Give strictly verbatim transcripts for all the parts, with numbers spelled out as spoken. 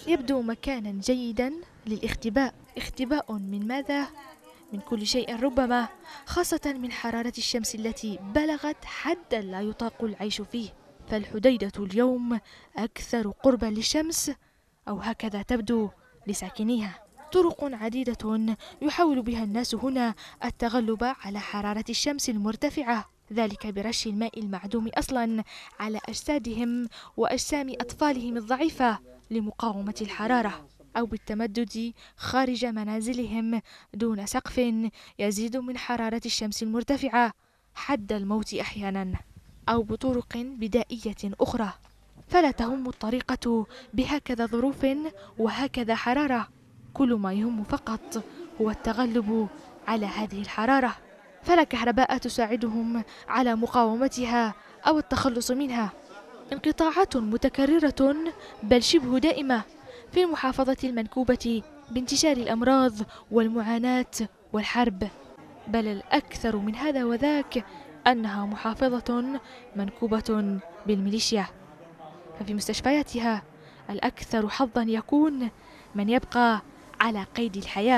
يبدو مكانا جيدا للاختباء. اختباء من ماذا؟ من كل شيء ربما، خاصة من حرارة الشمس التي بلغت حدا لا يطاق العيش فيه. فالحديدة اليوم أكثر قربا للشمس، أو هكذا تبدو لساكنيها. طرق عديدة يحاول بها الناس هنا التغلب على حرارة الشمس المرتفعة، ذلك برش الماء المعدوم أصلا على أجسادهم وأجسام أطفالهم الضعيفة لمقاومة الحرارة، أو بالتمدد خارج منازلهم دون سقف يزيد من حرارة الشمس المرتفعة حد الموت أحيانا، أو بطرق بدائية أخرى. فلا تهم الطريقة بهكذا ظروف وهكذا حرارة، كل ما يهم فقط هو التغلب على هذه الحرارة. فلا كهرباء تساعدهم على مقاومتها أو التخلص منها. انقطاعات متكررة بل شبه دائمة في المحافظة المنكوبة بانتشار الأمراض والمعاناة والحرب، بل الأكثر من هذا وذاك أنها محافظة منكوبة بالميليشيا. ففي مستشفياتها الأكثر حظا يكون من يبقى على قيد الحياة،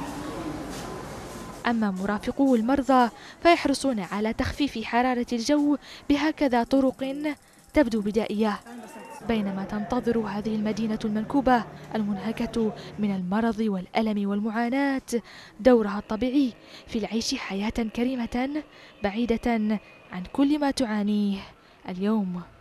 أما مرافقو المرضى فيحرصون على تخفيف حرارة الجو بهكذا طرق تبدو بدائية، بينما تنتظر هذه المدينة المنكوبة المنهكة من المرض والألم والمعاناة دورها الطبيعي في العيش حياة كريمة بعيدة عن كل ما تعانيه اليوم.